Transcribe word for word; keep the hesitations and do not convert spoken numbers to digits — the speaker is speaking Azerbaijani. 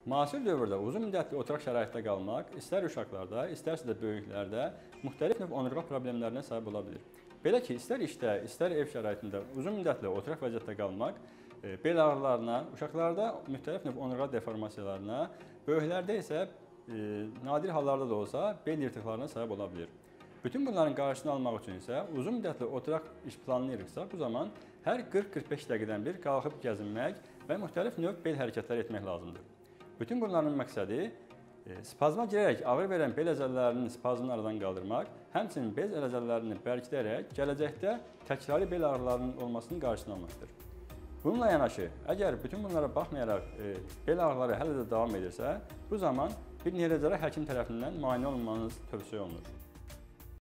Müasir dövrdə uzun müddətli oturaq şəraitdə qalmaq istər uşaqlarda, istərsə də böyüklərdə müxtəlif növ onurğa problemlərinə səbəb ola bilir. Belə ki, istər işdə, istər ev şəraitində uzun müddətli oturaq vəziyyətdə qalmaq bel ağrılarına, uşaqlarda müxtəlif növ onurğa deformasiyalarına, böyüklərdə isə e, nadir hallarda da olsa bel yırtıqlarına səbəb ola bilir. Bütün bunların qarşısını almaq üçün isə uzun müddətli oturaq iş planlayırıqsa, bu zaman hər qırx qırx beş dəqiqədən bir qalxıb gəzinmək və müxtəlif növ bel hərəkətləri etmək lazımdır. Bütün bunların məqsədi e, spazma girərək ağrı verən bel əzələlərinin spazmını aradan qaldırmaq, həmçinin bel əzələlərini bərkidərək gələcəkdə təkrarlı bel ağrılarının olmasının qarşısını almaqdır. Bununla yanaşı, əgər bütün bunlara baxmayaraq e, bel ağrıları hələ də davam edirsə, bu zaman bir neyrocərrah həkim tərəfindən müayinə olunmanız tövsiyə olunur.